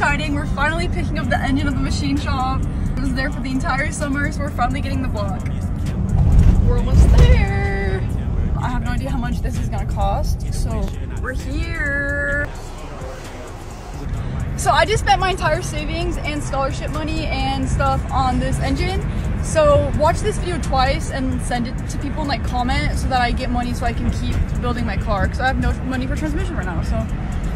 exciting. We're finally picking up the engine of the machine shop. It was there for the entire summer, so we're finally getting the block. We're almost there. I have no idea how much this is gonna cost, so we're here. So I just spent my entire savings and scholarship money and stuff on this engine. So watch this video twice and send it to people and like comment so that I get money so I can keep building my car, because I have no money for transmission right now. So